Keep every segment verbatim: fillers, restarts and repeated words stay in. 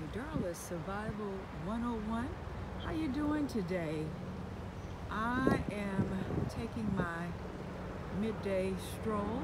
Darla Survival one oh one. How you doing today? I am taking my midday stroll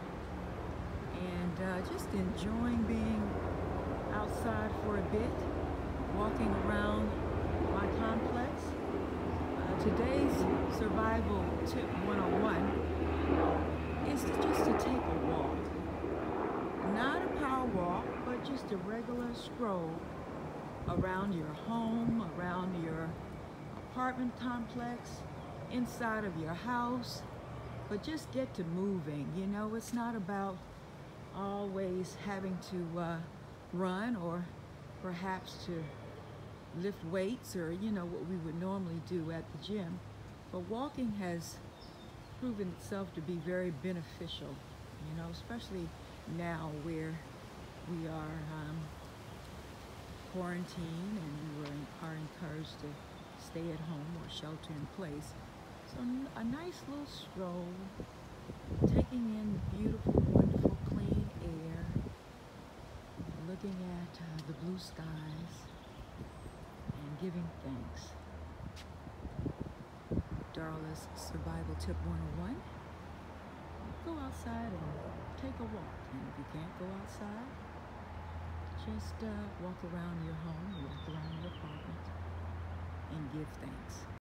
and uh, just enjoying being outside for a bit, walking around my complex. Uh, today's survival tip one oh one is to just to take a walk. Not a power walk, but just a regular stroll around your home, around your apartment complex, inside of your house, but just get to moving. You know, it's not about always having to uh, run or perhaps to lift weights or, you know, what we would normally do at the gym. But walking has proven itself to be very beneficial, you know, especially now where we are um, quarantined and we were, are encouraged to stay at home or shelter in place. So a nice little stroll, taking in beautiful, wonderful, clean air, looking at uh, the blue skies and giving thanks. Darla's Survival Tip one oh one. Go outside and take a walk. And if you can't go outside, just uh, walk around your home, walk around your apartment, and give thanks.